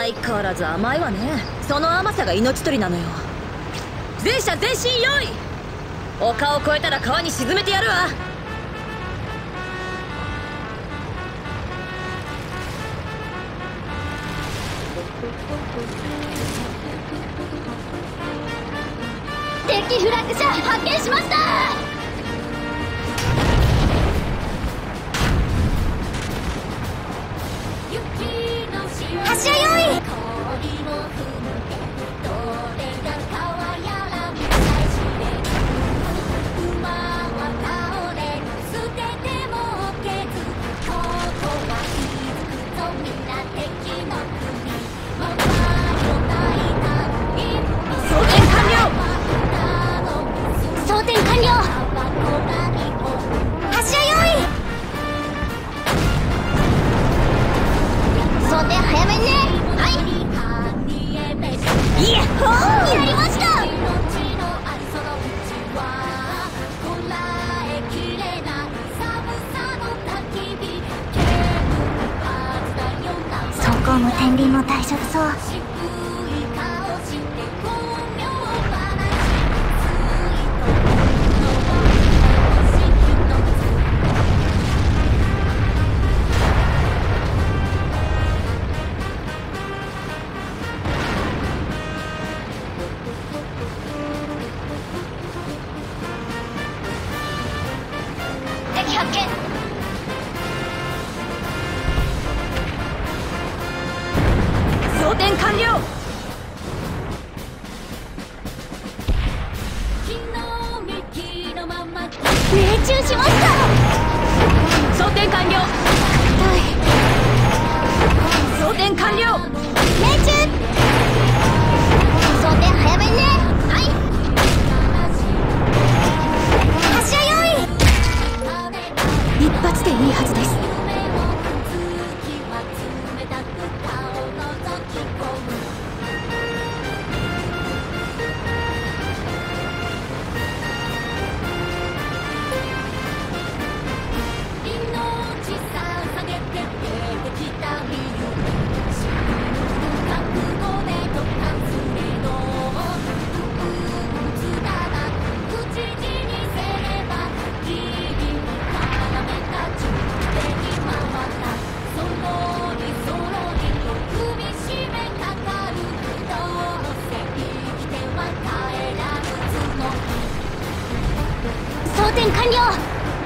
相変わらず甘いわね。その甘さが命取りなのよ。全車前進用意。丘を越えたら川に沈めてやるわ。 敵フラッグ車発見しました。発射用意。装填完了。発射用意。装填早めにね。はい。やっほー、やりました。走行も天輪も大丈夫そう。敵発見。 装填完了。 命中しました。 装填完了。 はい。 装填完了。 命中。装填早めにね。はい。発射用意。 一発でいいはずです。 装填完了。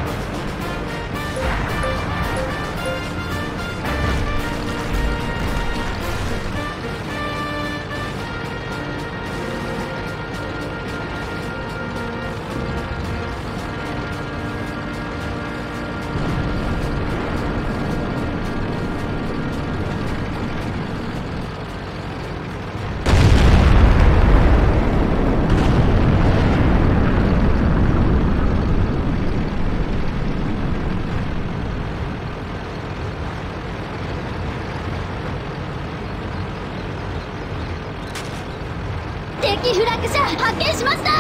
敵フラッグ車発見しました。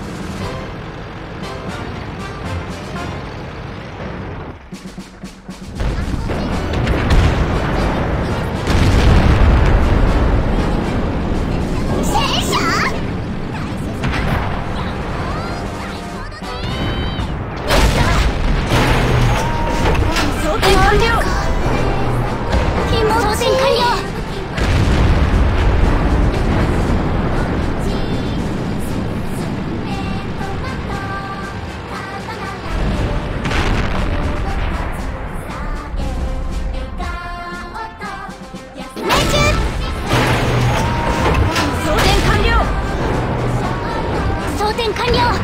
装填完了。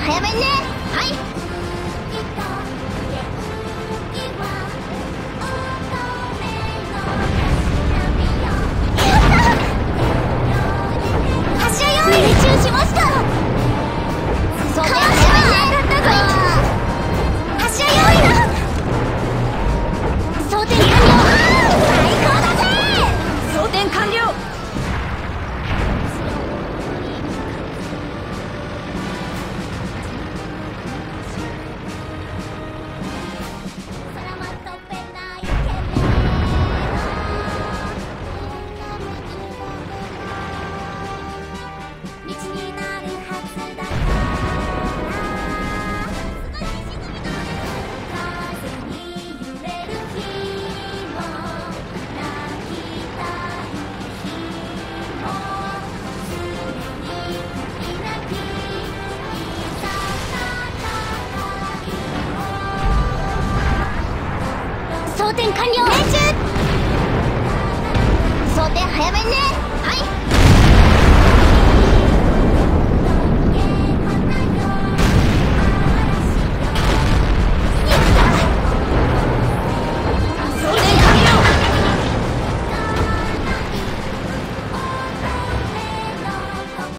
早めにね。はい。発射用意。命中しました。装填早めにね。発射用意だ。装填完了。最高だぜ。 装填完了。 装填完了。命中。装填早めにね。